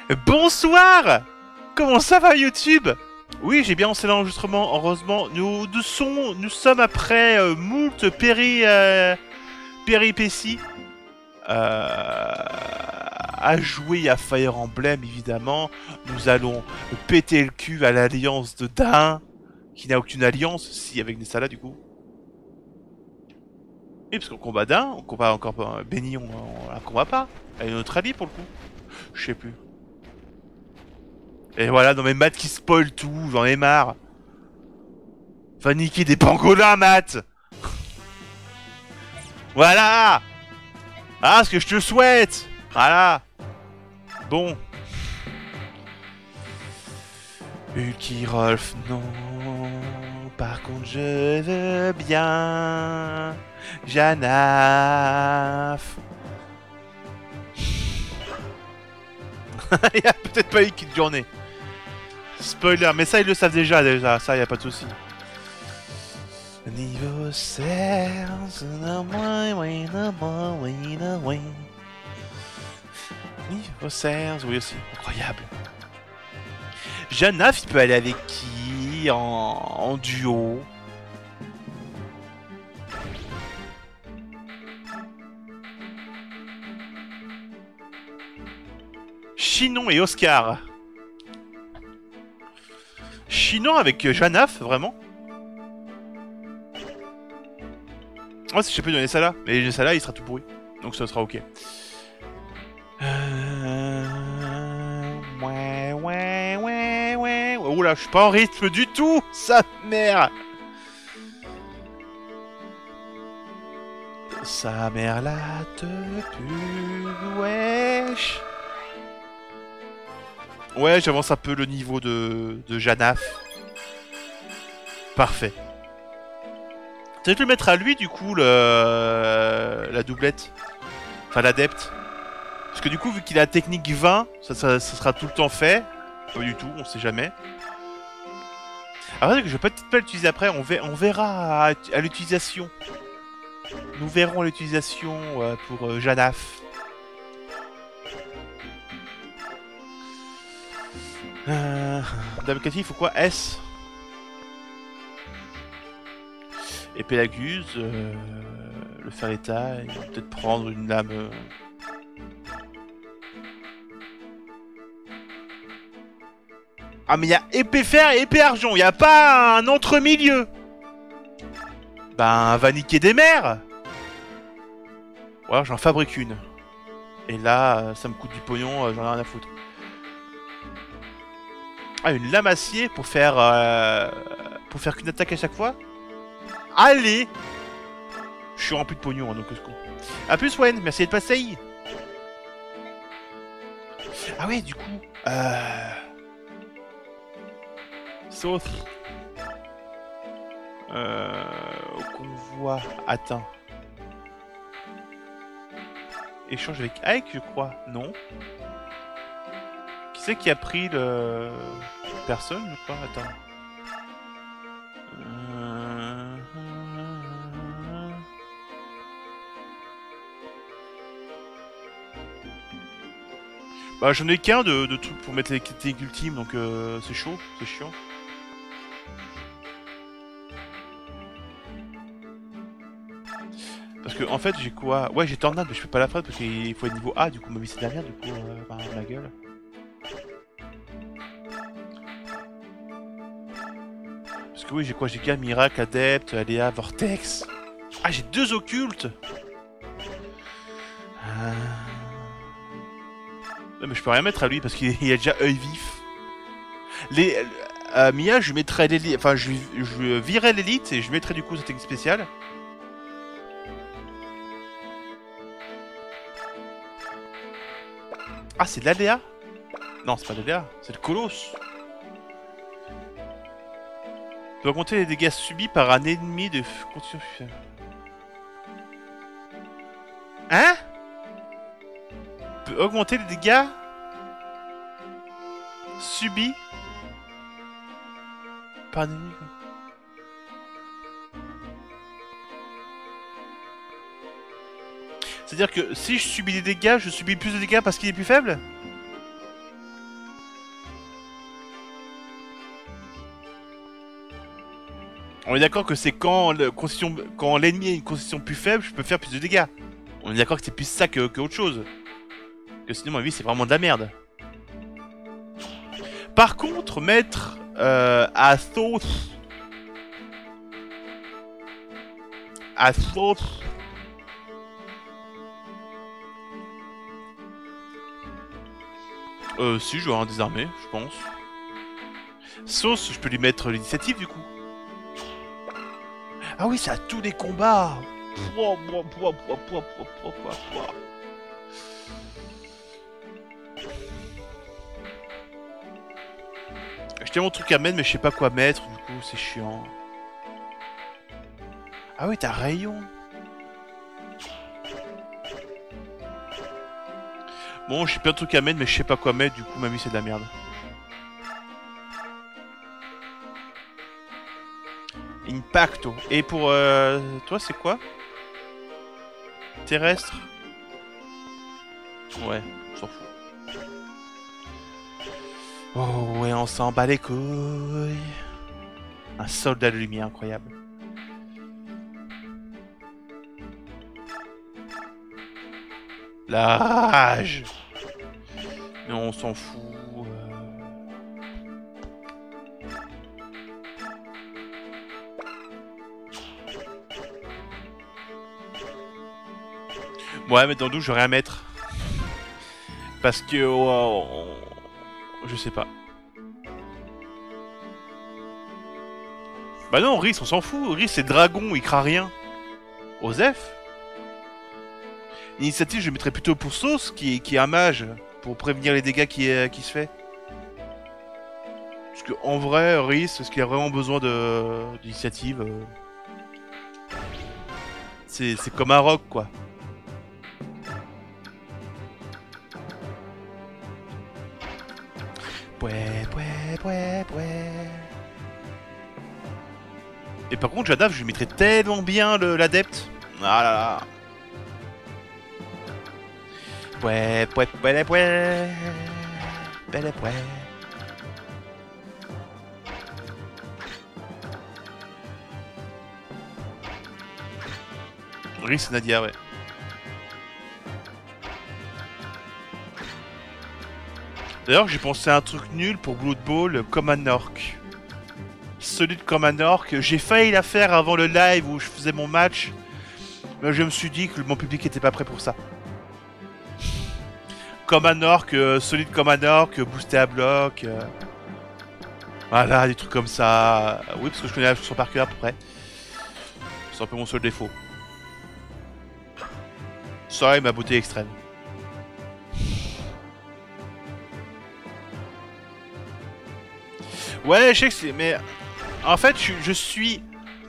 Bonsoir. Comment ça va YouTube? Oui, j'ai bien lancé l'enregistrement, heureusement. Nous sommes après moult péripéties à jouer à Fire Emblem, évidemment. Nous allons péter le cul à l'alliance de Dain, qui n'a aucune alliance, si avec Nessala du coup. Et parce qu'on combat Dain, on combat encore Benny, on la combat pas. Elle est notre alliée pour le coup. Je sais plus. Et voilà, non mais Matt qui spoil tout, j'en ai marre. Va niquer des pangolins, Matt. Voilà. Ah, ce que je te souhaite. Voilà. Bon. Ulkirolf, non. Par contre, je veux bien. Janaf. Il y a peut-être pas eu qu'une journée. Spoiler, mais ça ils le savent déjà, ça y a pas de souci. Niveau 16, Niveau 16, oui aussi, incroyable. Janaf, il peut aller avec qui en duo? Chinon et Oscar. Chinon avec Janaf, vraiment? Oh, si je sais plus donner ça là. Mais ça là, il sera tout pourri. Donc ça sera ok. Ouais. Oula, je suis pas en rythme du tout. Sa mère. Sa mère la te pue, wesh. Ouais, j'avance un peu le niveau de Janaf. Parfait. Peut-être le mettre à lui, du coup, la doublette. Enfin, l'adepte. Parce que du coup, vu qu'il a la technique 20, ça sera tout le temps fait. Pas du tout, on sait jamais. Alors, je vais peut-être pas l'utiliser après, on verra à l'utilisation. Nous verrons l'utilisation pour Janaf. Dame Cathy, il faut quoi? S. Et Pélaguse, le fer état, il va peut-être prendre une lame. Ah mais il y a épée fer et épée argent, il y a pas un entre-milieu. Ben va niquer des mers. Ou alors j'en fabrique une. Et là, ça me coûte du pognon, j'en ai rien à foutre. Ah, une lame acier pour faire qu'une attaque à chaque fois. Allez. Je suis rempli de pognon, hein, donc ce con. A plus, Wen, merci d'être passé. Ah ouais, du coup, sauf au convoi atteint. Échange avec Ike, je crois. Non. Qui c'est qui a pris le... Personne, je crois. Attends. Bah j'en ai qu'un de trucs pour mettre les techniques ultimes, donc c'est chaud, c'est chiant. Parce que en fait j'ai quoi? Ouais, j'ai tornade mais je peux pas la faire parce qu'il faut être niveau A, du coup ma vie c'est derrière, du coup bah, ma gueule. Parce que oui, j'ai quoi? J'ai qu'un miracle, adepte, aléa, vortex. Ah, j'ai 2 occultes. Non mais je peux rien mettre à lui parce qu'il a déjà œil vif. Les Mia, je mettrais l'élite, enfin je virerais l'élite et je mettrais du coup cette technique spéciale. Ah, c'est de l'aléa? Non, c'est pas de l'aléa, c'est le colosse. Peut augmenter les dégâts subis par un ennemi de continuation. Hein? Peut augmenter les dégâts subis par un ennemi. C'est-à-dire que si je subis des dégâts, je subis plus de dégâts parce qu'il est plus faible? On est d'accord que c'est quand quand l'ennemi a une constitution plus faible, je peux faire plus de dégâts. On est d'accord que c'est plus ça que autre chose. Que sinon, ma vie, c'est vraiment de la merde. Par contre, mettre Athos... si, je vais un désarmé, je pense. Sauce, je peux lui mettre l'initiative, du coup. Ah oui, c'est à tous les combats. J'ai tellement de trucs à mettre, mais je sais pas quoi mettre, du coup, c'est chiant. Ah oui, t'as rayon. Bon, j'ai plein de trucs à mettre, mais je sais pas quoi mettre, du coup, ma vie, c'est de la merde. Impacto. Et pour toi, c'est quoi? Terrestre? Ouais, on s'en fout. Oh ouais, on s'en bat les couilles. Un soldat de lumière incroyable. La rage. Mais on s'en fout. Ouais, mais dans le doute, j'aurais à mettre. Parce que... je sais pas. Bah non, Rhys, on s'en fout. Rhys, c'est dragon, il craint rien. Osef. L'initiative, je mettrais plutôt pour Sauce, qui est un mage, pour prévenir les dégâts qui se fait. Parce que en vrai, Rhys, est-ce qu'il a vraiment besoin d'initiative C'est comme un rock, quoi. Et par contre, Jadaf, je lui mettrais tellement bien l'adepte. Ah là là. Oui, c'est Nadia, ouais. D'ailleurs, j'ai pensé à un truc nul pour Blood Bowl comme un orc. Solide comme un orc. J'ai failli la faire avant le live où je faisais mon match. Mais je me suis dit que mon public était pas prêt pour ça. Comme un orc, solide comme un orc, boosté à bloc. Voilà, des trucs comme ça. Oui, parce que je connais la chanson par cœur à peu près. C'est un peu mon seul défaut. Ça et ma beauté extrême. Ouais, je sais que c'est... Mais... En fait, je suis...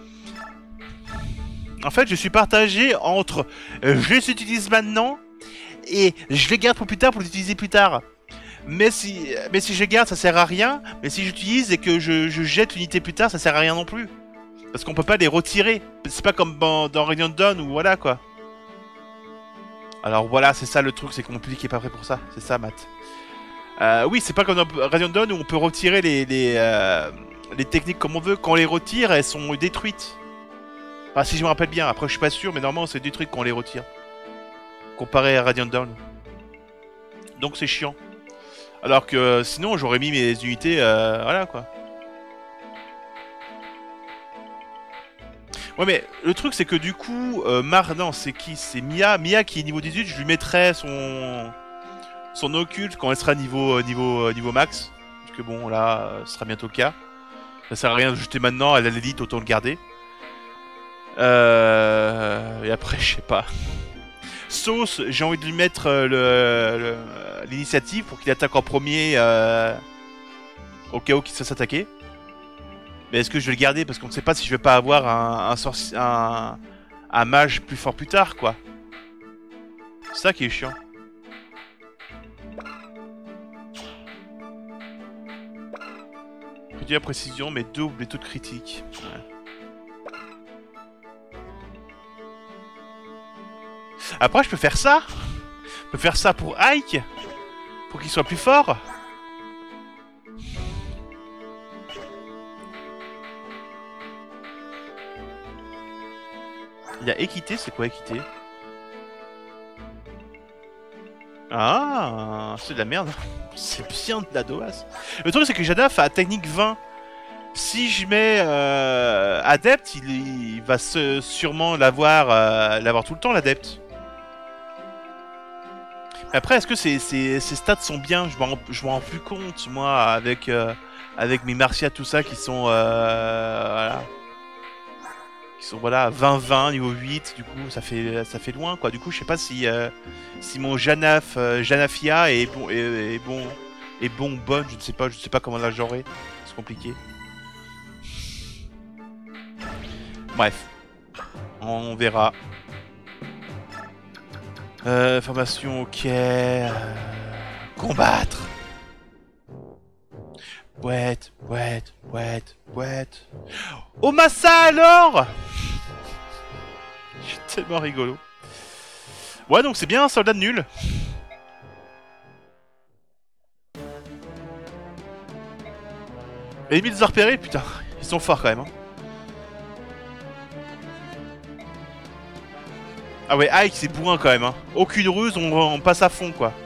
En fait, je suis partagé entre... je les utilise maintenant... Et je les garde pour plus tard, pour les utiliser plus tard. Mais si je les garde, ça sert à rien. Mais si j'utilise et que je jette l'unité plus tard, ça sert à rien non plus. Parce qu'on peut pas les retirer. C'est pas comme dans Radiant Dawn ou voilà quoi. Alors voilà, c'est ça le truc, c'est que mon public est pas prêt pour ça. C'est ça, Matt. Oui, c'est pas comme dans Radiant Dawn où on peut retirer les techniques comme on veut. Quand on les retire, elles sont détruites. Enfin, si je me rappelle bien. Après, je suis pas sûr, mais normalement, c'est détruit quand on les retire. Comparé à Radiant Dawn. Donc c'est chiant. Alors que sinon j'aurais mis mes unités, voilà quoi. Ouais mais le truc c'est que du coup, non c'est qui? C'est Mia. Mia qui est niveau 18, je lui mettrais son occulte quand elle sera niveau max. Parce que bon là, ce sera bientôt le cas. Ça sert à rien de jeter maintenant, elle a l'élite, autant le garder. Et après je sais pas. Sauce, j'ai envie de lui mettre l'initiative pour qu'il attaque en premier au cas où qu'il se fasse attaquer. Mais est-ce que je vais le garder parce qu'on ne sait pas si je vais pas avoir un mage plus fort plus tard quoi. C'est ça qui est chiant. Réduire la précision mais double les taux de critique. Ouais. Après, je peux faire ça. Je peux faire ça pour Ike. Pour qu'il soit plus fort. Il y a équité, c'est quoi équité? Ah, c'est de la merde. C'est bien de la DOAS. Le truc c'est que Janaf a technique 20. Si je mets adepte, il va sûrement l'avoir tout le temps l'adepte. Après, est-ce que ces stats sont bien? Je m'en rends plus compte, moi, avec mes Martia, tout ça, qui sont voilà. Qui sont voilà 20-20 niveau 8, du coup ça fait loin quoi. Du coup je sais pas si mon Janafia est bon ou bonne, je sais pas comment la genrer. C'est compliqué. Bref. On verra. Formation ok. Combattre. Bouette. Oh Massa alors. Je suis tellement rigolo. Ouais donc c'est bien un soldat de nul. Et Emile Zarpéré, putain, ils sont forts quand même. Hein. Ah ouais, Ike c'est bourrin quand même. Hein. Aucune ruse, on passe à fond quoi.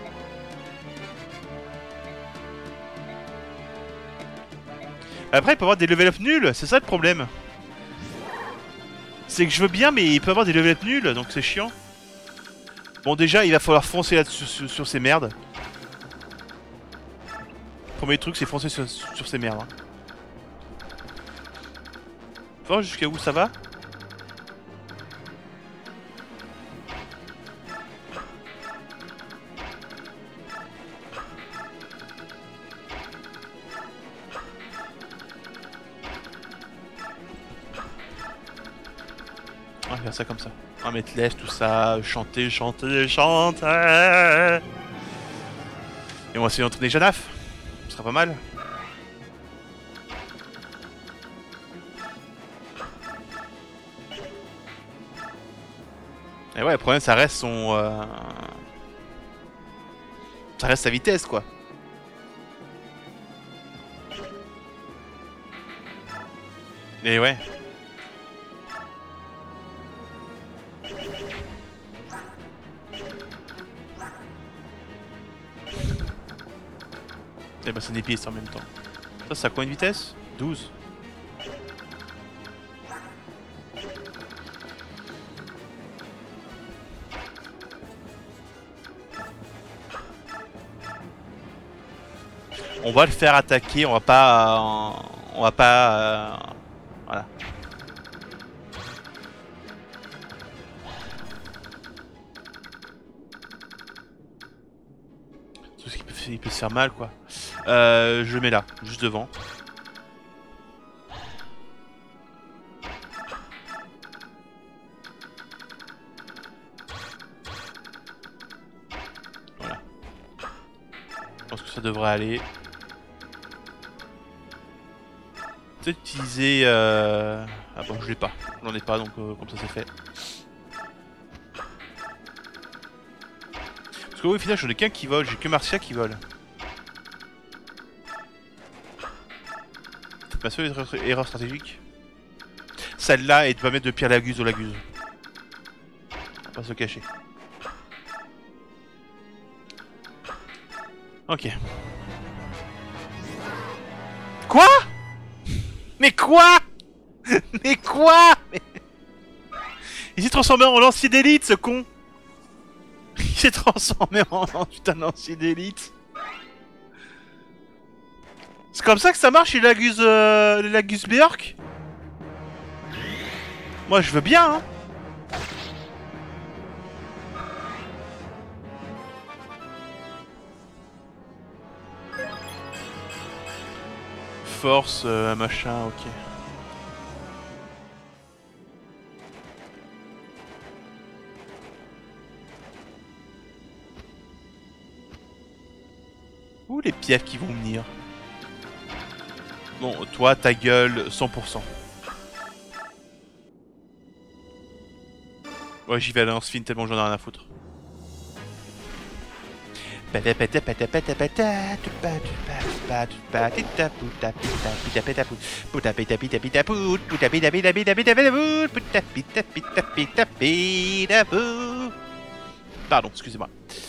Après il peut avoir des level up nuls, c'est ça le problème. C'est que je veux bien mais il peut avoir des level up nuls, donc c'est chiant. Bon déjà il va falloir foncer là-dessus sur ces merdes. Premier truc c'est foncer sur ces merdes. Hein. Faut voir jusqu'à où ça va. On va faire ça comme ça. On va mettre l'est, tout ça, chanter. Et on va essayer d'entraîner Janaf. Ce sera pas mal. Et ouais, le problème, ça reste ça reste sa vitesse, quoi. Et ouais. Et bah c'est des pistes en même temps. Ça a quoi une vitesse? 12. On va le faire attaquer, on va pas... voilà. Tout ce il peut se faire mal quoi. Je le mets là, juste devant. Voilà. Je pense que ça devrait aller. Peut-être utiliser... Ah bon, je l'ai pas. J'en ai pas, donc comme ça c'est fait. Parce que oui, au final, j'en ai qu'un qui vole. J'ai que Marcia qui vole. C'est ma seule erreur stratégique. Celle-là est de pas mettre de pierre laguse au laguse. On va pas se cacher. Ok. Quoi? Mais quoi? Mais quoi? Il s'est transformé en lancier d'élite, ce con. Il s'est transformé en putain de lancier d'élite. C'est comme ça que ça marche les Lagus Björk? Moi je veux bien hein. Force, machin, ok. Où les pièces qui vont venir? Bon, toi, ta gueule, 100%. Ouais, j'y vais à lance fine tellement j'en ai rien à foutre. Pardon, excusez-moi.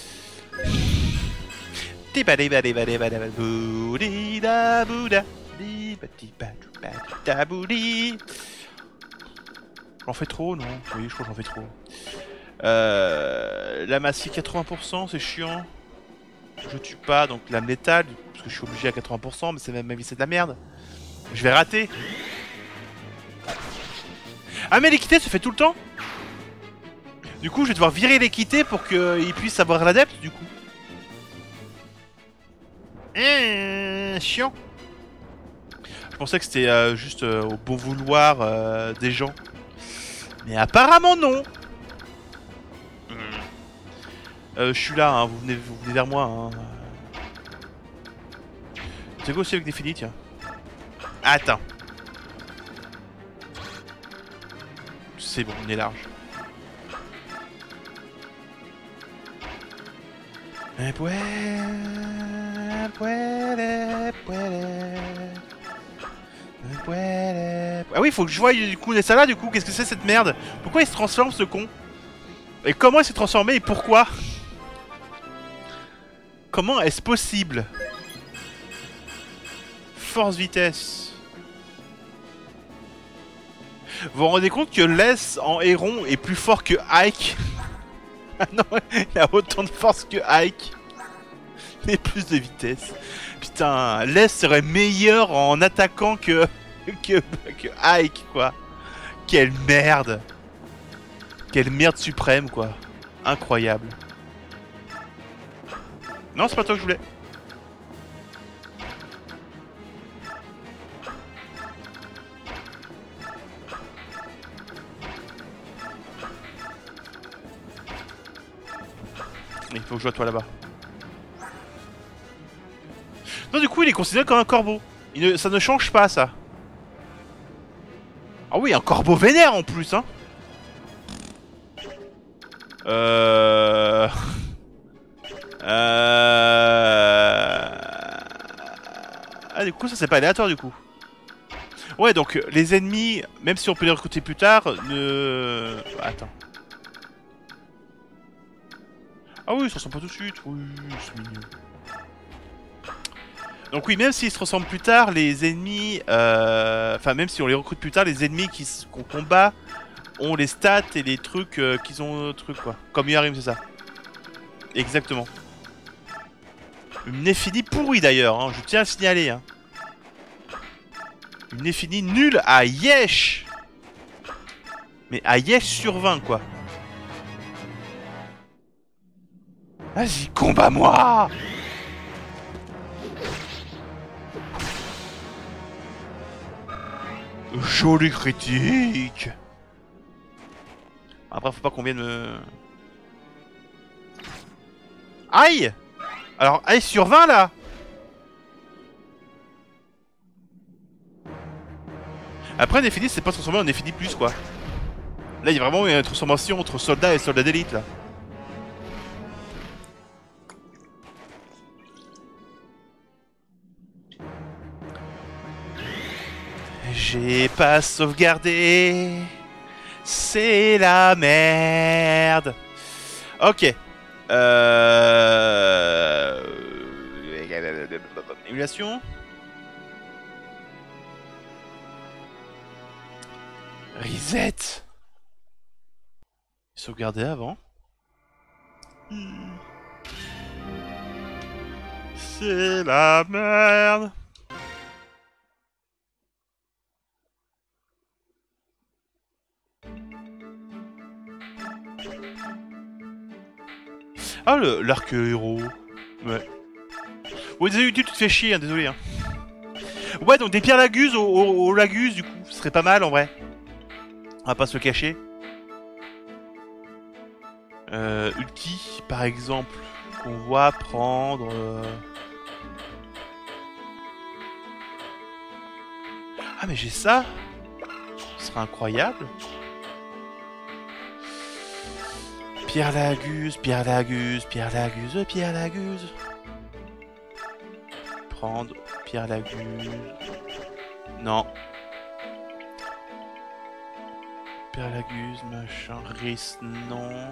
J'en fais trop, non? Oui, je crois que j'en fais trop. La massue 80%, c'est chiant. Je tue pas, donc lame létale, parce que je suis obligé à 80%, mais c'est même ma vie, c'est de la merde. Je vais rater. Ah, mais l'équité se fait tout le temps? Du coup, je vais devoir virer l'équité pour qu'il puisse avoir l'adepte, du coup. Chiant. Je pensais que c'était juste au bon vouloir des gens. Mais apparemment non. Je suis là, hein, vous venez vers moi. Hein. C'est quoi aussi avec des finis, tiens. Attends. C'est bon, on est large. Ah oui, faut que je voie du coup les salades, du coup, qu'est-ce que c'est cette merde? Pourquoi il se transforme ce con? Et comment il s'est transformé et pourquoi? Comment est-ce possible? Force vitesse. Vous vous rendez compte que Les en héron est plus fort que Ike? Ah non, il a autant de force que Ike. Mais plus de vitesse. Putain, Les serait meilleur en attaquant que Ike, quoi. Quelle merde. Quelle merde suprême, quoi. Incroyable. Non, c'est pas toi que je voulais. Il faut que je vois toi là-bas. Non, du coup, il est considéré comme un corbeau. Ça ne change pas, ça. Ah oui, un corbeau vénère en plus, hein. Ah, du coup, ça c'est pas aléatoire, du coup. Ouais, donc, les ennemis, même si on peut les recruter plus tard, ne... Attends. Ah oui, ça ressemble pas tout de suite. Oui, c'est mignon. Donc oui, même s'ils se transforment plus tard, les ennemis... Enfin, même si on les recrute plus tard, les ennemis qu'on combat ont les stats et les trucs qu'ils ont... quoi. Comme Yarim, c'est ça. Exactement. Une Néphini pourrie d'ailleurs, hein, je tiens à le signaler. Hein. Une Néphini nulle à Yesh. Mais à Yesh sur 20, quoi. Vas-y, combat-moi! Joli critique. Après, faut pas qu'on vienne me... Aïe! Alors, aïe sur 20, là! Après, Néphini, c'est pas transformé en Néphini plus, quoi. Là, il y a vraiment une transformation entre soldats et soldats d'élite, là. J'ai pas sauvegardé. C'est la merde. Ok. Émulation. Reset. Sauvegarder avant. C'est la merde. Ah, l'arc héros. Ouais. Ouais, désolé, tu te fais chier, hein, désolé. Hein. Ouais, donc des pierres laguses au lagus, du coup, ce serait pas mal en vrai. On va pas se le cacher. Ulti, par exemple, qu'on va prendre. Ah, mais j'ai ça. Ce serait incroyable. Pierre Laguse, Pierre Laguse, Pierre Laguse, Pierre Laguse. prendre Pierre Laguse. Non. Pierre Laguse, machin, Riss, non.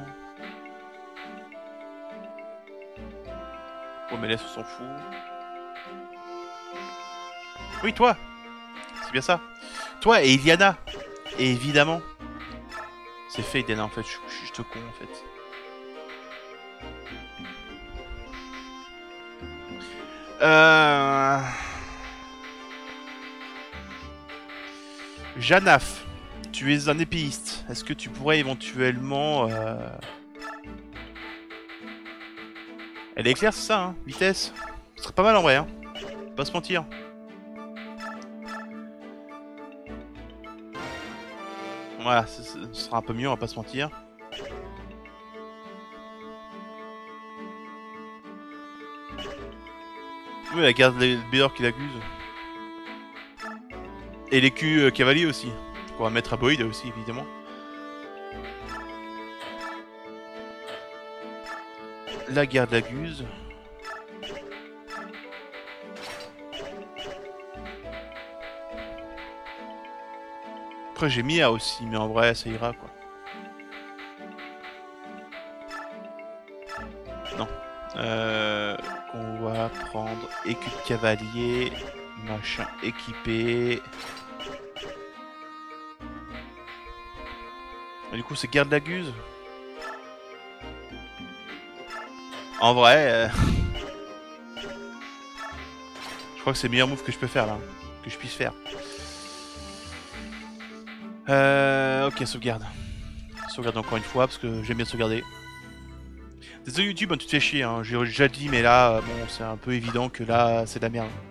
Oh mais laisse, on s'en fout. Oui, toi. C'est bien ça. Toi et Iliana. Et évidemment. C'est fait, Iliana, en fait. Je suis juste con, en fait. Janaf, tu es un épéiste. Est-ce que tu pourrais éventuellement... Elle est claire, c'est ça, hein? Vitesse. Ce serait pas mal en vrai, hein? Pas se mentir. Voilà, ce sera un peu mieux, on va pas se mentir. Oui, la garde Bédor qui l'accuse. Et l'écu cavalier aussi. Qu'on va mettre à Boyd aussi, évidemment. La garde Laguse. Après j'ai Mia aussi, mais en vrai ça ira quoi. Non. On va prendre écu de cavalier, machin équipé. Et du coup c'est garde Laguse. En vrai, je crois que c'est le meilleur move que je peux faire là, que je puisse faire. Ok, sauvegarde. Sauvegarde encore une fois parce que j'aime bien sauvegarder. Désolé YouTube, hein, tu te fais chier, hein. J'ai déjà dit, mais là, bon, c'est un peu évident que là, c'est de la merde.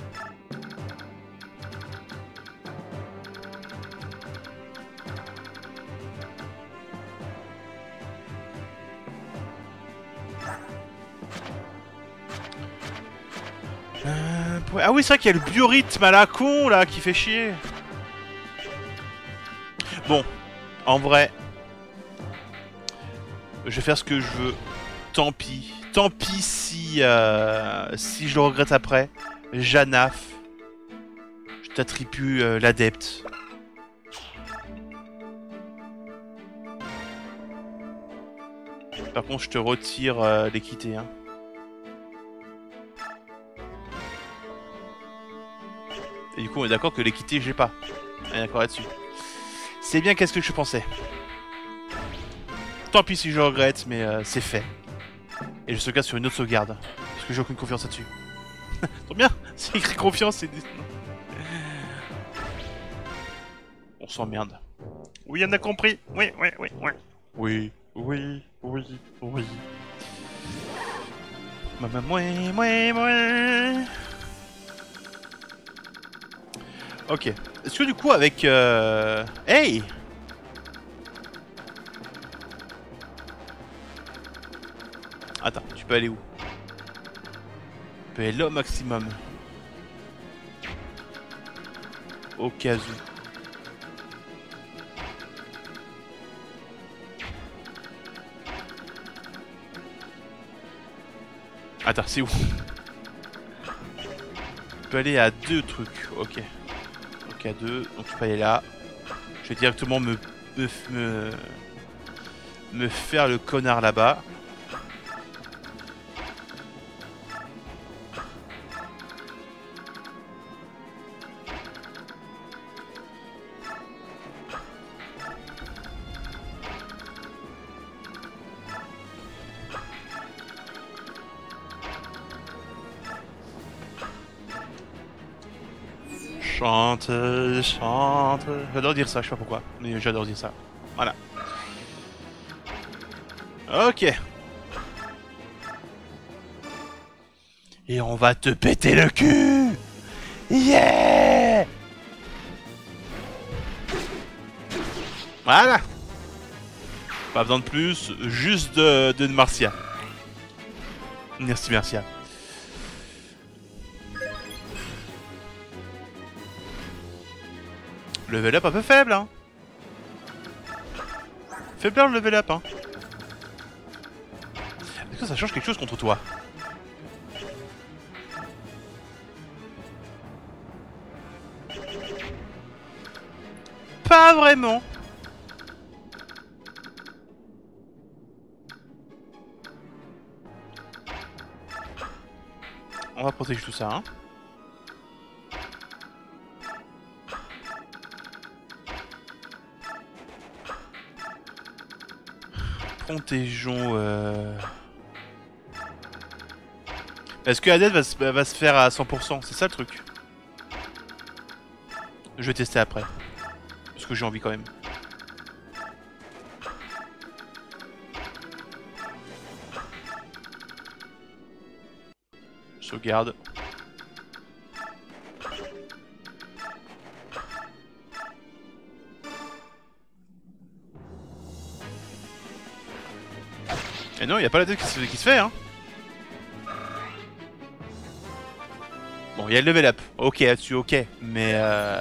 Ah oui, c'est vrai qu'il y a le biorhythme à la con là qui fait chier. Bon, en vrai, je vais faire ce que je veux. Tant pis. Tant pis si, si je le regrette après. Janaf, je t'attribue l'adepte. Par contre, je te retire l'équité. Hein. Et du coup, on est d'accord que l'équité, j'ai pas. On est d'accord là-dessus. C'est bien qu'est-ce que je pensais. Tant pis si je regrette, mais c'est fait. Et je sauvegarde sur une autre sauvegarde. Parce que j'ai aucune confiance là-dessus. Trop bien. C'est écrit confiance, c'est... On s'emmerde. Oui, on a compris. Oui, oui, oui, oui. Oui, oui, oui, oui. Ok. Est-ce que du coup avec... Hey! Attends, tu peux aller où? Tu peux aller là au maximum. Au cas où. Attends, c'est où? Tu peux aller à 2 trucs, ok. Ok, à 2, donc tu peux aller là. Je vais directement me faire le connard là-bas. Chante, chante. J'adore dire ça, je sais pas pourquoi, mais j'adore dire ça. Voilà. Ok. Et on va te péter le cul. Yeah. Voilà. Pas besoin de plus, juste de Marcia. Merci Marcia. Level up un peu faible, hein. Faibleur le level up, hein. Est-ce que ça change quelque chose contre toi? pas vraiment. On va protéger tout ça, hein. Protégeons... Est-ce que Adèle va se faire à 100%? C'est ça le truc. Je vais tester après. Parce que j'ai envie quand même. Sauvegarde. Et non, il n'y a pas la tête qui se fait, hein. Bon, il y a le level up. Ok, là-dessus, ok. Mais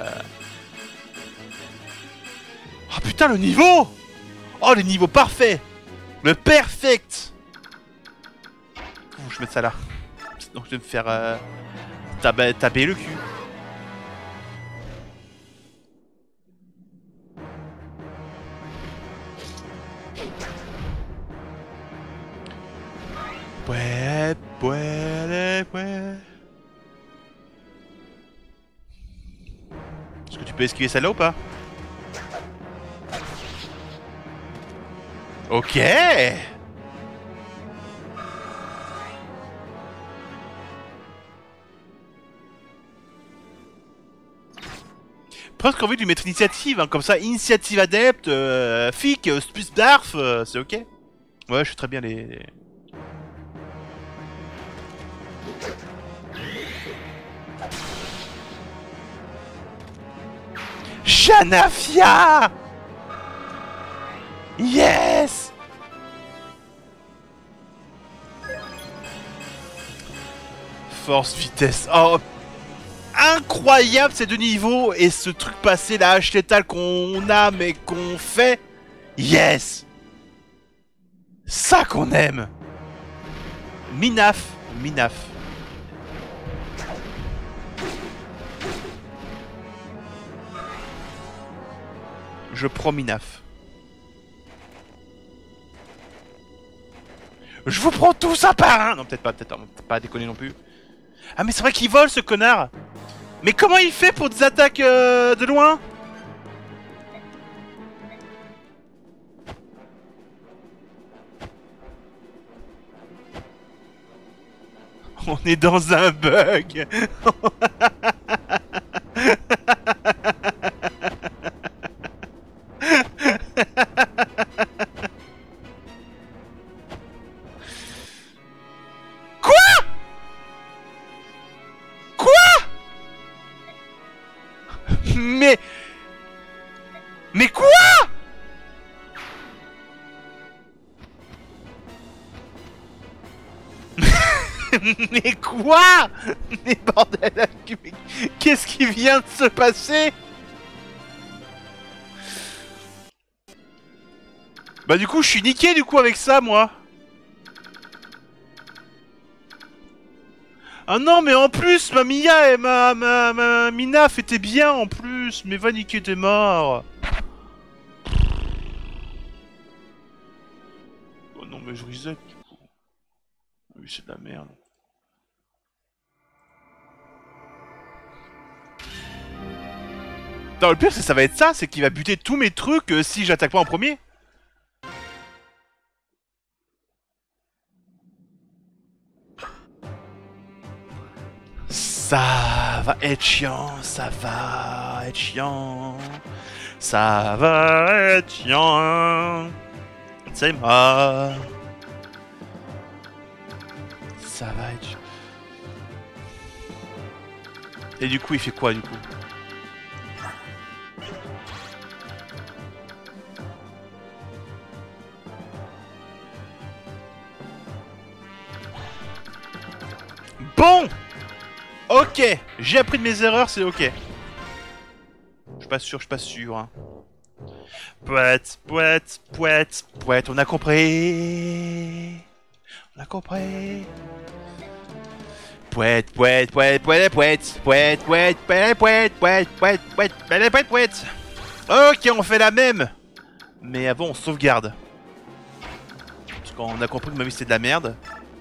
oh putain, le niveau! Oh, le niveau parfait! Le perfect! Faut que je mette ça là. Donc je vais me faire taper le cul. Ouais, ouais, ouais. Est-ce que tu peux esquiver celle-là ou pas? Ok. Presque envie de lui mettre initiative, hein, comme ça, initiative adepte, FIC, Spus Darf, c'est ok. Ouais, je suis très bien les... Janafia! Yes! Force, vitesse, oh! Incroyable ces deux niveaux et ce truc passé, la hache létale qu'on a mais qu'on fait. Yes! Ça qu'on aime! Minaf, Minaf. Je prends Minaf. Je vous prends tous un par un! Non, peut-être pas déconner non plus. Ah, mais c'est vrai qu'il vole ce connard! Mais comment il fait pour des attaques de loin? On est dans un bug. Mais quoi? Mais quoi? Mais bordel, qu'est-ce qui vient de se passer? Bah du coup je suis niqué du coup avec ça moi. Ah non mais en plus ma Mia et ma Minaf étaient bien en plus. Mais va niquer t'es mort. Oh non mais je reset du coup. Oui c'est de la merde. Non le pire c'est ça va être ça, c'est qu'il va buter tous mes trucs si j'attaque pas en premier. Ça va être chiant, ça va être chiant. Ça va être chiant. C'est mort. Ça va être chiant. Et du coup, il fait quoi du coup? Bon! Ok, j'ai appris de mes erreurs, c'est ok. Je suis pas sûr, hein. Pouette, pouette, pouette, pouette, on a compris. On a compris. Pouette, pouette, pouette, pouette, pouette, pouette, pouette, pouette, pouette, pouette, pouette, pouette, pouette, pouette. Ok, on fait la même. Mais avant, on sauvegarde. Parce qu'on a compris que ma vie c'était de la merde.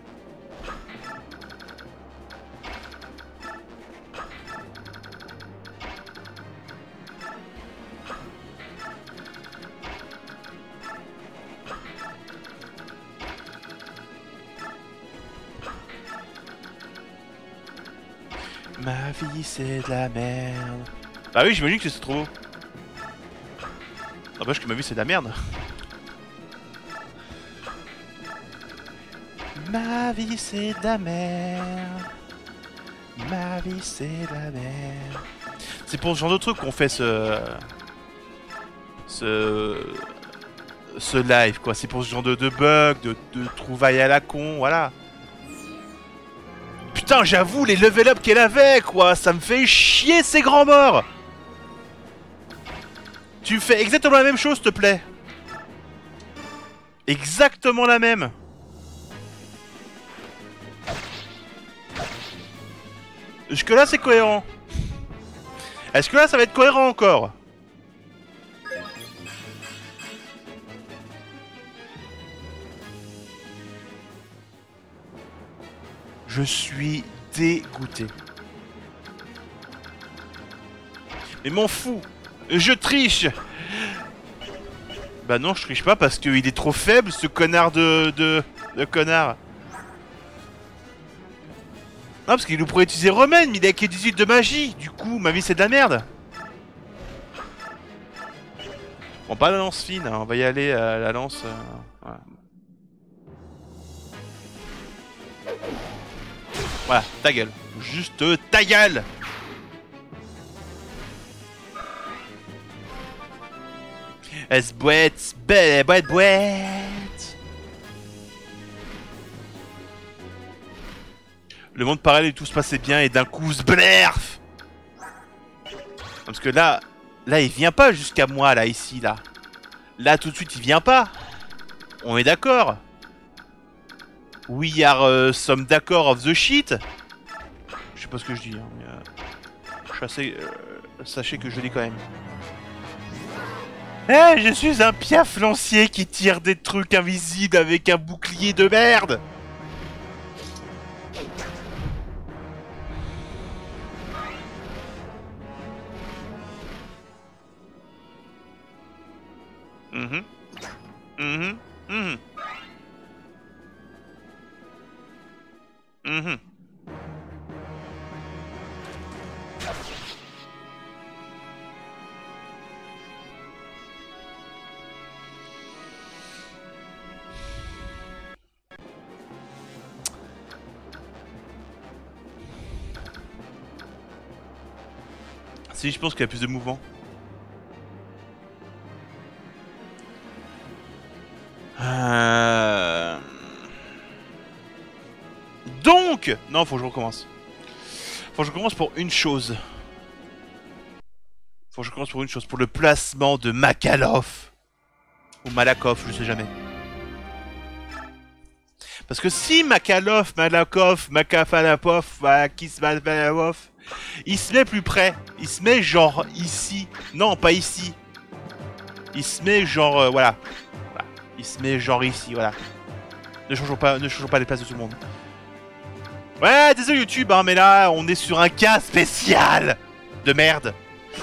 Ma vie c'est de la merde. Bah oui, j'imagine que c'est trop beau. N'empêche que ma vie c'est de la merde. Ma vie c'est de la merde. Ma vie c'est de la merde. C'est pour ce genre de truc qu'on fait ce live quoi. C'est pour ce genre de bug, de trouvailles à la con, voilà. Putain, j'avoue, les level up qu'elle avait, quoi, ça me fait chier ces grands morts. Tu fais exactement la même chose, s'il te plaît. Exactement la même. Jusque là, c'est cohérent. Est-ce que là, ça va être cohérent encore? Je suis dégoûté. Mais m'en fous. Je triche. Bah non, je triche pas parce qu'il est trop faible, ce connard de connard. Non, parce qu'il nous pourrait utiliser Romaine, mais il a que 18 de magie. Du coup, ma vie c'est de la merde. Bon, pas la lance fine, hein. On va y aller à la lance. Voilà. Voilà, ta gueule. Juste ta gueule. Boîte. Le monde parallèle et tout se passait bien et d'un coup, zblerf. Parce que là, il vient pas jusqu'à moi, là, ici, là. Là, tout de suite, il vient pas. On est d'accord. We are some d'accord of the shit. Je sais pas ce que je dis, hein, mais je suis assez... sachez que je le dis quand même. Eh, je suis un piaf lancier qui tire des trucs invisibles avec un bouclier de merde. Mhm. Mhm. Mhm. Mhm. Si, je pense qu'il y a plus de mouvement. Donc, non, faut que je recommence. Faut que je recommence pour une chose. Faut que je commence pour une chose, pour le placement de Makalov. Ou Malakoff, je sais jamais. Parce que si Makalov, Malakoff, Makafalapov, Kismalvalapov, il se met plus près. Il se met genre ici. Non, pas ici. Il se met genre, voilà. Il se met genre ici, voilà. Ne changeons pas les places de tout le monde. Ouais, désolé YouTube, hein, mais là, on est sur un cas spécial de merde.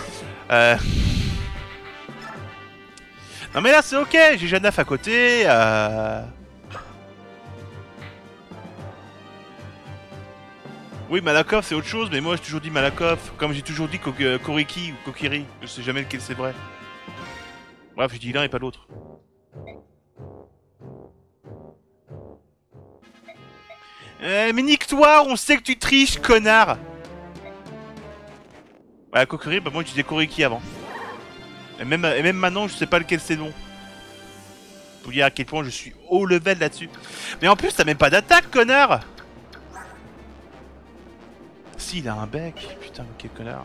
Non mais là, c'est ok, j'ai Janaf à côté, Oui, Malakoff, c'est autre chose, mais moi, j'ai toujours dit Malakoff, comme j'ai toujours dit Koriki ou Kokiri, je sais jamais lequel c'est vrai. Bref, je dis l'un et pas l'autre. Mais nique-toi, on sait que tu triches, connard. Ouais, Kokiri, bah moi je disais Koriki avant. Et même maintenant, je sais pas lequel c'est bon. Pour vous dire à quel point je suis haut level là-dessus. Mais en plus, t'as même pas d'attaque, connard. Si, il a un bec. Putain, quel connard.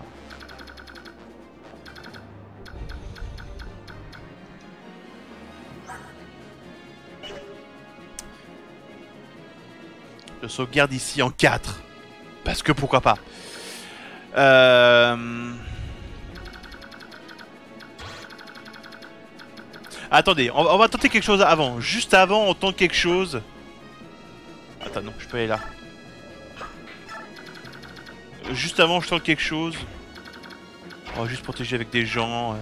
Je sauvegarde ici en 4. Parce que pourquoi pas. Attendez, on va tenter quelque chose avant. Juste avant, on tente quelque chose. Attends, non, je peux aller là. Juste avant, je tente quelque chose. On va juste protéger avec des gens.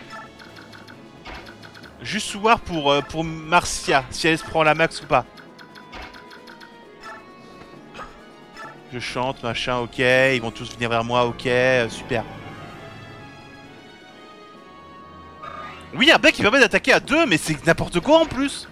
Juste voir pour Marcia, si elle se prend la max ou pas. Je chante, machin, ok. Ils vont tous venir vers moi, ok. Super. Oui, un bec qui permet d'attaquer à 2, mais c'est n'importe quoi en plus.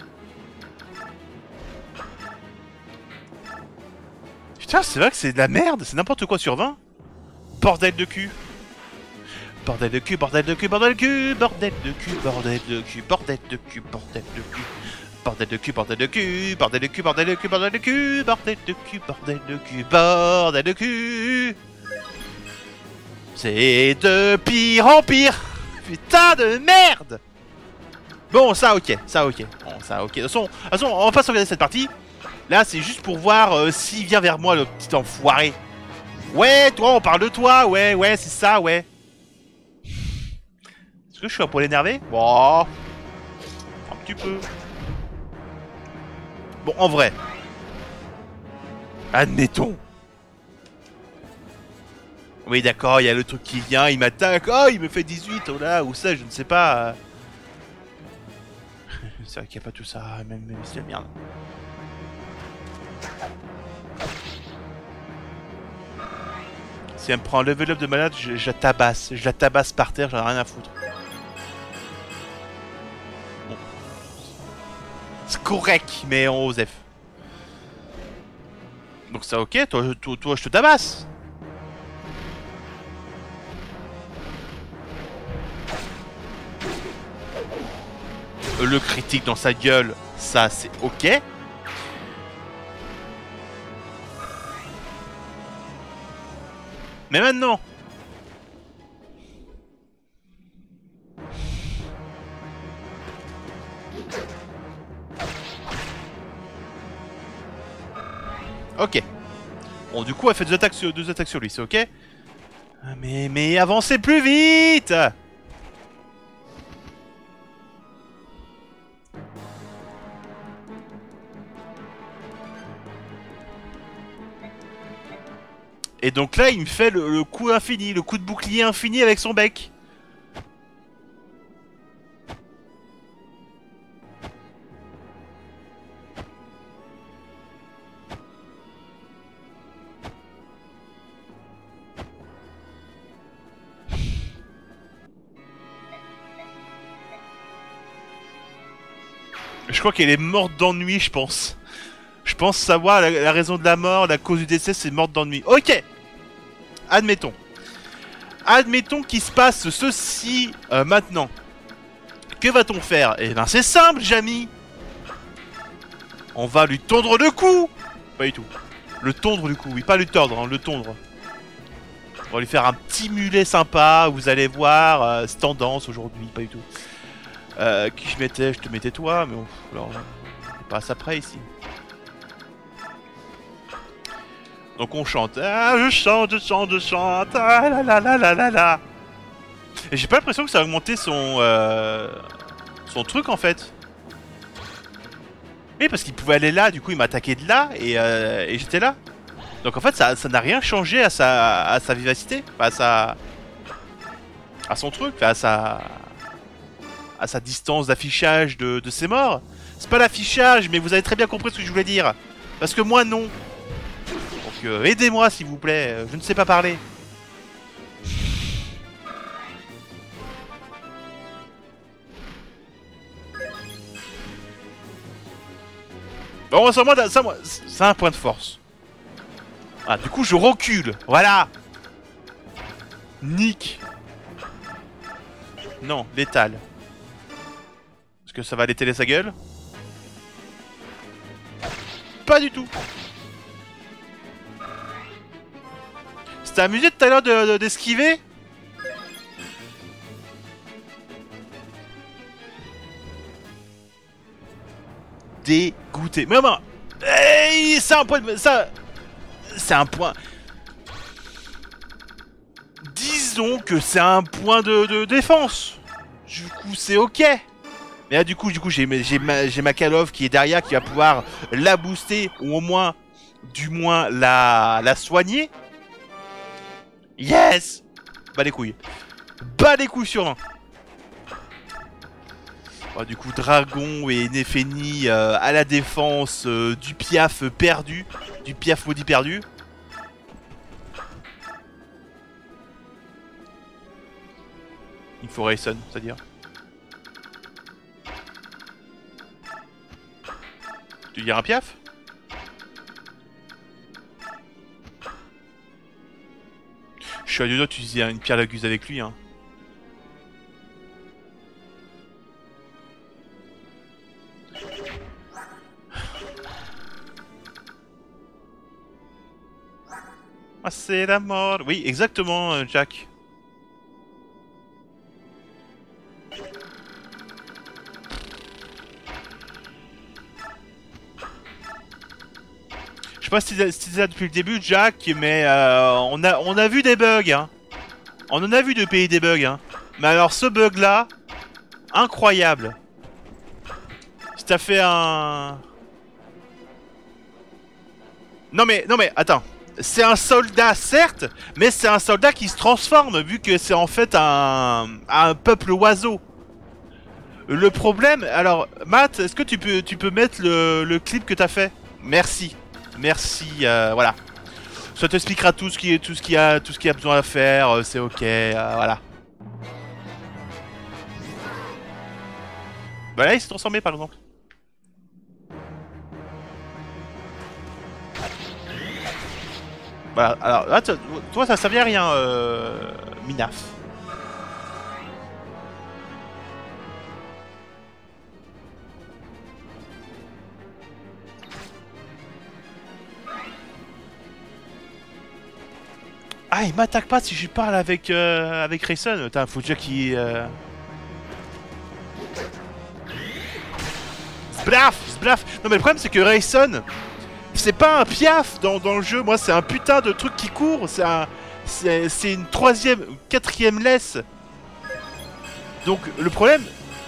Putain, c'est vrai que c'est de la merde. C'est n'importe quoi sur 20. Bordel de cul. Bordel de cul, bordel de cul, bordel de cul, bordel de cul, bordel de cul, bordel de cul, bordel de cul. Bordel de cul, bordel de cul, bordel de cul, bordel de cul, bordel de cul, bordel de cul, bordel de cul, bordel de cul. C'est de pire en pire. Putain de merde. Bon, ça ok, ça ok. Bon, ça ok. De toute façon, on va pas sauvegarder cette partie. Là, c'est juste pour voir s'il vient vers moi, le petit enfoiré. Ouais, toi, on parle de toi. Ouais, ouais, c'est ça, ouais. Est-ce que je suis un poil énervé? Bon, un petit peu. Bon, en vrai. Admettons. Oui, d'accord, il y a le truc qui vient, il m'attaque. Oh, il me fait 18, oh là, ou ça, je ne sais pas. C'est vrai qu'il n'y a pas tout ça, même c'est la merde. Si elle me prend un level up de malade, je la tabasse. Je la tabasse par terre, j'en ai rien à foutre. Bon. C'est correct, mais on osef. Donc ça ok, toi je te tabasse. Le critique dans sa gueule, ça c'est ok. Mais maintenant. Ok. Bon, du coup, elle fait deux attaques sur lui, c'est ok. Mais avancez plus vite. Et donc là, il me fait le coup infini, le coup de bouclier infini avec son bec. Je crois qu'elle est morte d'ennui, je pense. Je pense savoir la raison de la mort, la cause du décès, c'est morte d'ennui. Ok. Admettons. Admettons qu'il se passe ceci maintenant. Que va-t-on faire? Eh ben c'est simple, Jamie. On va lui tondre le cou. Pas du tout. Le tondre du cou, oui, pas lui tordre, hein, le tondre. On va lui faire un petit mulet sympa, vous allez voir, c'est tendance aujourd'hui, pas du tout. Qui je mettais? Je te mettais toi, mais alors, on passe après ici. Donc on chante. Ah, je chante, je chante, je chante. Ah la la la la la la. Et j'ai pas l'impression que ça a augmenté son truc en fait. Oui, parce qu'il pouvait aller là, du coup il m'a attaqué de là et j'étais là. Donc en fait ça n'a rien changé à sa vivacité, enfin, à son truc, enfin, à sa distance d'affichage de ses morts. C'est pas l'affichage, mais vous avez très bien compris ce que je voulais dire. Parce que moi non. Donc aidez-moi s'il vous plaît, je ne sais pas parler. Bon, ça, c'est un point de force. Ah, du coup, je recule. Voilà. Nick. Non, létal. Est-ce que ça va l'étaler sa gueule? Pas du tout. C'était amusé tout à l'heure d'esquiver? Dégoûté. Mais maman, hey, c'est un point de... Ça... C'est un point... Disons que c'est un point de défense. Du coup, c'est ok. Mais là, du coup, j'ai ma Call of qui est derrière, qui va pouvoir la booster, ou au moins, du moins, la soigner. Yes! Bas les couilles. Bas les couilles sur un. Oh, du coup, Dragon et Nefeni à la défense, du Piaf perdu. Du Piaf maudit perdu. Il faut Rayson, c'est-à-dire. Tu veux dire un Piaf? Je suis à deux doigts d'utiliser une pierre laguse avec lui, hein. Ah, c'est la mort. Oui, exactement, Jack. Je sais pas si c'est ça depuis le début, Jack, mais on a vu des bugs, hein. On en a vu de pays des bugs, hein. Mais alors ce bug-là, incroyable. Si t'as fait un... Non mais, attends. C'est un soldat, certes, mais c'est un soldat qui se transforme, vu que c'est en fait un peuple oiseau. Le problème... Alors, Matt, est-ce que tu peux mettre le clip que t'as fait? Merci. Merci, voilà. Ça t'expliquera tout ce qui a besoin à faire, c'est ok, voilà. Bah là, il s'est transformé, par exemple. Voilà, alors là, toi, ça servait à rien, Minaf. Ah, il m'attaque pas si je parle avec Rayson. Putain, faut déjà qu'il... Sblaf. Non mais le problème c'est que Rayson, c'est pas un piaf dans le jeu. Moi c'est un putain de truc qui court. C'est une quatrième laisse. Donc le problème...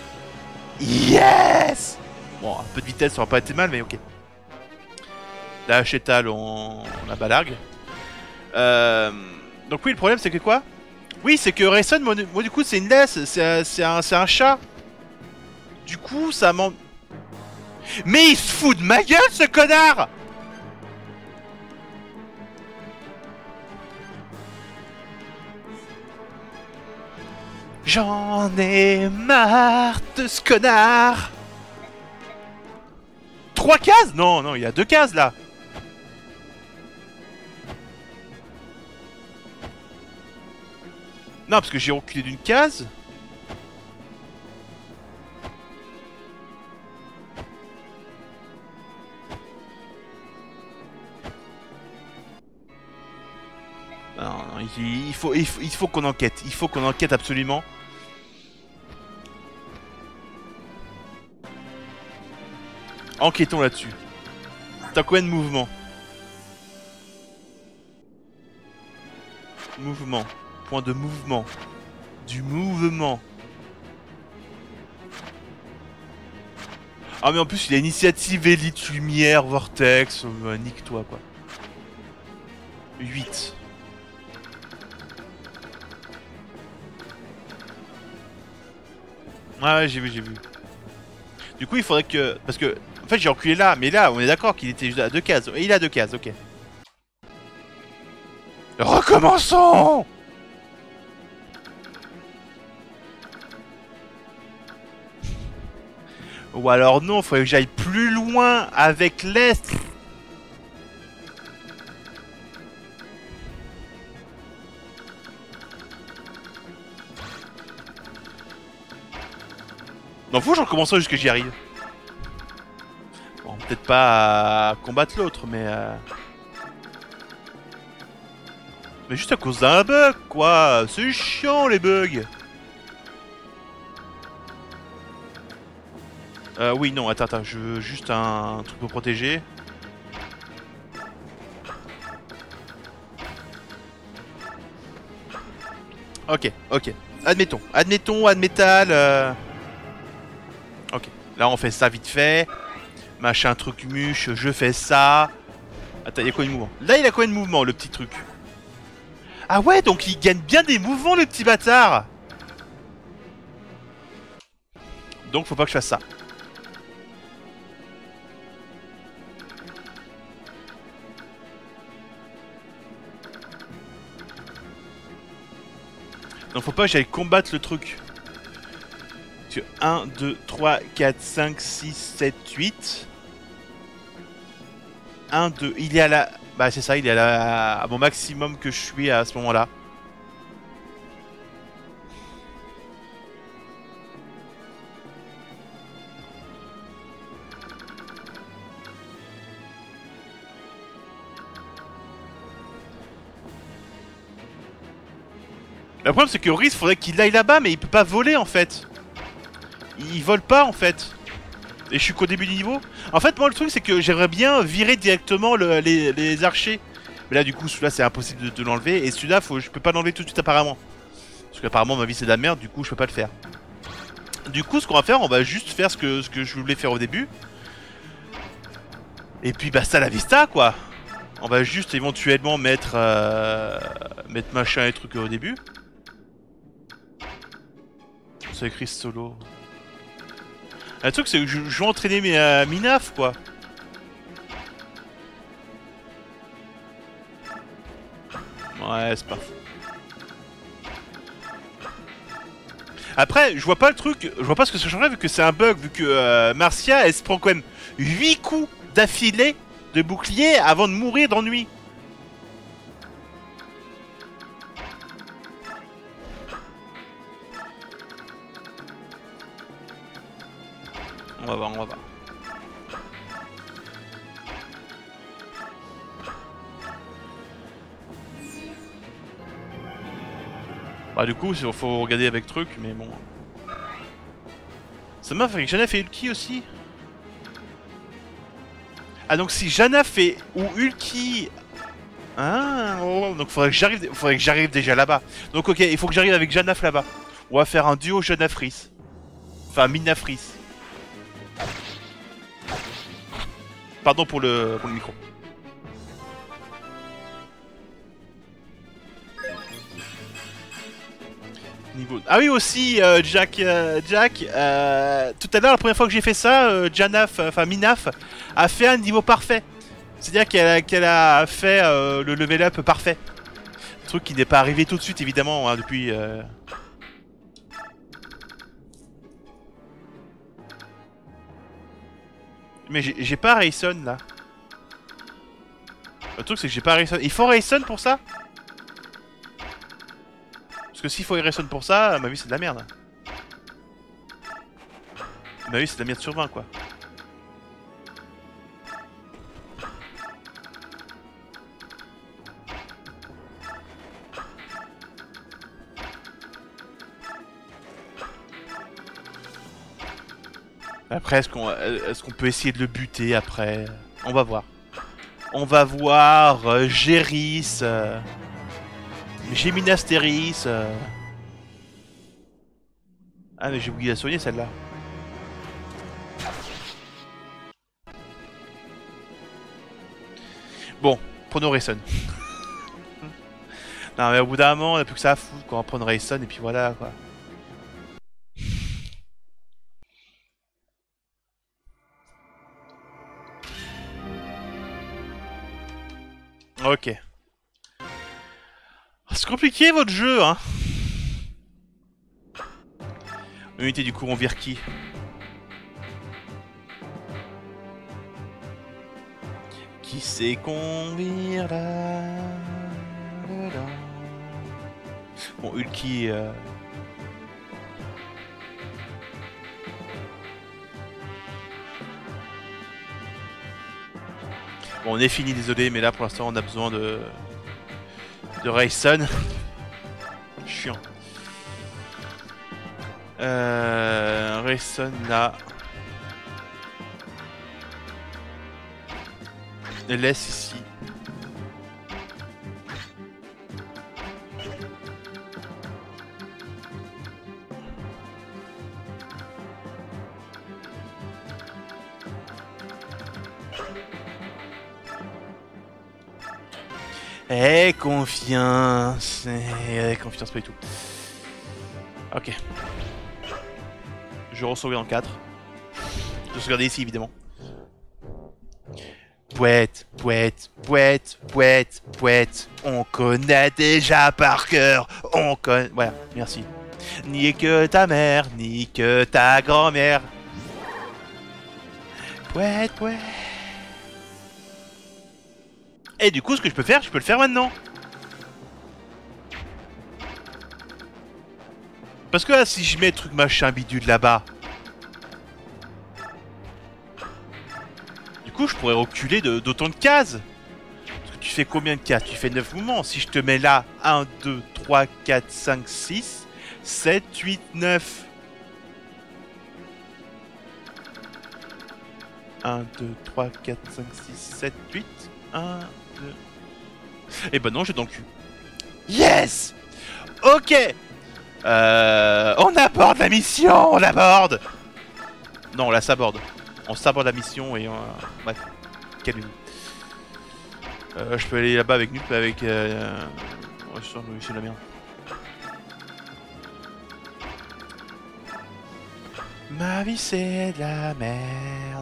Yes. Bon, un peu de vitesse ça aurait pas été mal, mais ok. La Chétal, on la balargue. Donc oui, le problème c'est que quoi? Oui, c'est que Rayson, moi du coup c'est une laisse, c'est un chat. Du coup ça m'en... Mais il se fout de ma gueule ce connard! J'en ai marre de ce connard! 3 cases? Non, il y a 2 cases là! Non, parce que j'ai reculé d'une case. Non, il faut qu'on enquête. Il faut qu'on enquête absolument. Enquêtons là-dessus. T'as combien de mouvements? Mouvement. Point de mouvement. Du mouvement. Ah mais en plus il a initiative, élite, lumière, vortex, nique-toi quoi. 8. Ouais, j'ai vu. Du coup il faudrait que... Parce que... En fait j'ai reculé là, mais là on est d'accord qu'il était juste à 2 cases. Et il a 2 cases, ok. Recommençons! Ou alors non, faudrait que j'aille plus loin avec l'Est. Non, faut que je recommence jusque j'y arrive. Bon, peut-être pas à combattre l'autre, mais... Mais juste à cause d'un bug, quoi. C'est chiant, les bugs. Oui, non, attends, je veux juste un truc pour protéger. Ok. Admettons, admettal. Là, on fait ça vite fait. Machin, truc muche, je fais ça. Attends, il y a combien de mouvements? Là, il a combien de mouvements, le petit truc? Ah ouais, donc il gagne bien des mouvements, le petit bâtard. Donc, faut pas que je fasse ça. Donc, faut pas que j'aille combattre le truc. 1, 2, 3, 4, 5, 6, 7, 8. 1, 2, il est à la... Bah c'est ça, il est à mon maximum que je suis à ce moment-là. Le problème c'est que Rhys, faudrait qu'il aille là-bas, mais il peut pas voler en fait. Il vole pas en fait. Et je suis qu'au début du niveau. En fait, moi le truc c'est que j'aimerais bien virer directement les archers. Mais là du coup celui-là c'est impossible de l'enlever. Et celui-là je peux pas l'enlever tout de suite apparemment. Parce qu'apparemment ma vie c'est de la merde, du coup je peux pas le faire. Du coup ce qu'on va faire, on va juste faire ce que je voulais faire au début. Et puis basta la vista quoi. On va juste éventuellement mettre machin et trucs au début. Ça écrit solo. Le truc c'est que je vais entraîner mes Minaf quoi. Ouais c'est pas fou. Après je vois pas le truc, je vois pas ce que ça changerait vu que c'est un bug, vu que Marcia elle se prend quand même 8 coups d'affilée de bouclier avant de mourir d'ennui. On va voir, on va voir. Bah du coup, il faut regarder avec truc, mais bon. Ça m'a fait que Janaf et Ulki aussi. Ah donc si Janaf et ou Ulki... Ah, oh, donc faudrait que j'arrive déjà là-bas. Donc ok, il faut que j'arrive avec Janaf là-bas. On va faire un duo Janaf-Rhys. Enfin, Minaf-Rhys. Pardon pour le micro. Niveau... Ah oui aussi, Jack, tout à l'heure, la première fois que j'ai fait ça, Janaf, enfin Minaf, a fait un niveau parfait. C'est-à-dire qu'elle a fait le level up parfait. Truc qui n'est pas arrivé tout de suite évidemment hein, depuis... Mais j'ai pas Rayson là. Le truc c'est que j'ai pas Rayson. Il faut Rayson pour ça? Parce que s'il faut Rayson pour ça, ma vie c'est de la merde. Ma vie c'est de la merde sur 20 quoi. Après, est-ce qu'on peut essayer de le buter après? On va voir. On va voir Géris, Géminasteris. Ah mais j'ai oublié la soigner celle-là. Bon, prenons Rayson. Non mais au bout d'un moment, on a plus que ça à foutre, quoi. On va prendre Rayson et puis voilà quoi. Ok. C'est compliqué votre jeu, hein. Unité du coup, on vire qui? Qui c'est qu'on vire là? Bon, Ulki... Bon, on est fini, désolé, mais là pour l'instant on a besoin de Rayson. Chiant. Rayson là. Laisse ici. Confiance. Confiance pas du tout. Ok. Je re-sauvegarde en 4. Je vais sauvegarder ici évidemment. Pouette, pouette, pouette, pouette, pouette. On connaît déjà par cœur. On connaît... Voilà, merci. Ni que ta mère, ni que ta grand-mère. Pouette, pouette. Et du coup, ce que je peux faire, je peux le faire maintenant. Parce que là, si je mets le truc machin bidule là-bas... Du coup, je pourrais reculer d'autant de cases. Parce que tu fais combien de cases? Tu fais 9 mouvements. Si je te mets là, 1, 2, 3, 4, 5, 6, 7, 8, 9. 1, 2, 3, 4, 5, 6, 7, 8. 1, 2... Et ben non, j'ai dans le cul. Yes! Ok! On aborde la mission! On l'aborde! Non, on la saborde. On saborde la mission et on... Bref. Calme-nous. Je peux aller là-bas avec Nup, avec... Ouais, c'est la merde. Ma vie c'est de la merde.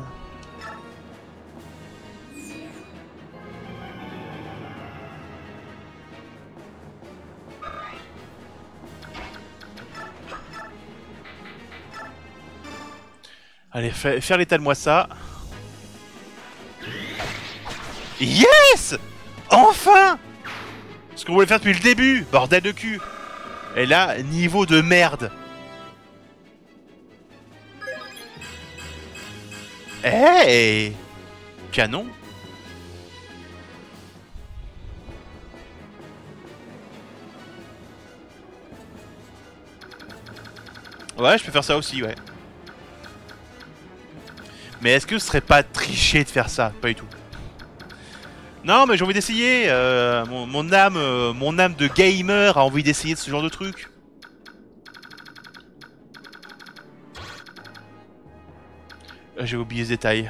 Allez, faire l'état de moi ça. Yes! Enfin! Ce qu'on voulait faire depuis le début, bordel de cul. Et là, niveau de merde. Hey! Canon. Ouais, je peux faire ça aussi, ouais. Mais est-ce que ce serait pas triché de faire ça? Pas du tout. Non, mais j'ai envie d'essayer. Mon âme de gamer a envie d'essayer de ce genre de truc. J'ai oublié ce détail.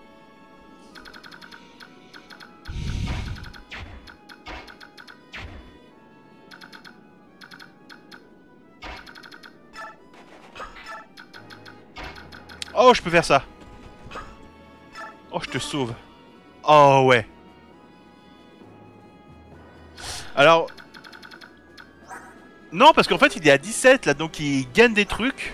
Oh, je peux faire ça. Oh, je te sauve. Oh, ouais. Alors... Non, parce qu'en fait, il est à 17, là, donc il gagne des trucs.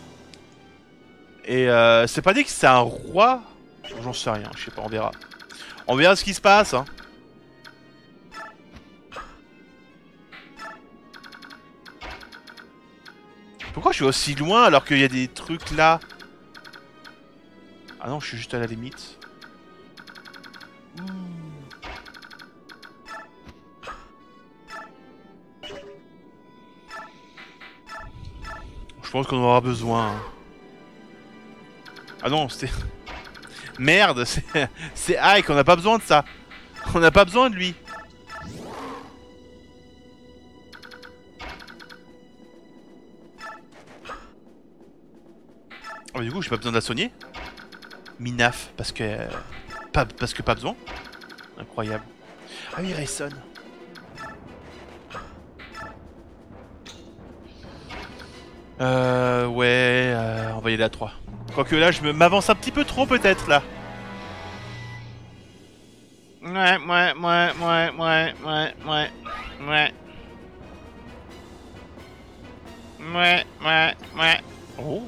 Et c'est pas dit que c'est un roi. J'en sais rien, je sais pas, on verra. On verra ce qui se passe, hein. Pourquoi je suis aussi loin alors qu'il y a des trucs là? Ah non, je suis juste à la limite. Je pense qu'on aura besoin. Ah non, c'était... Merde, c'est Ike, on n'a pas besoin de ça. On n'a pas besoin de lui. Oh, du coup, j'ai pas besoin de la soigner. Minaf, parce que... Parce que pas besoin. Incroyable. Ah oui, Rayson. Ouais, on va y aller à 3. Quoique là, je m'avance un petit peu trop peut-être là. Ouais. Oh.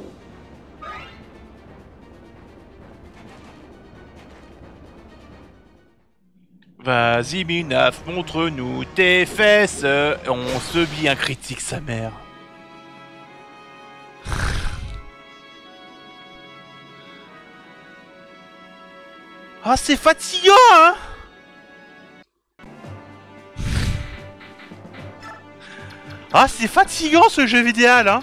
Vas-y Minaf, montre-nous tes fesses. On se bien critique sa mère. Ah, c'est fatigant, hein. Ah, c'est fatigant ce jeu vidéo, hein.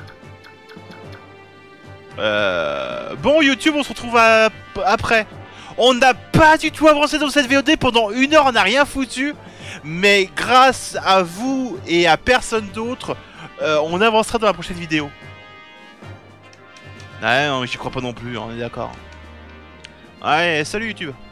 Bon, YouTube, on se retrouve après. On n'a pas du tout avancé dans cette VOD pendant 1 heure, on n'a rien foutu. Mais grâce à vous et à personne d'autre, on avancera dans la prochaine vidéo. Ouais, non, mais j'y crois pas non plus, on est d'accord. Ouais, salut YouTube.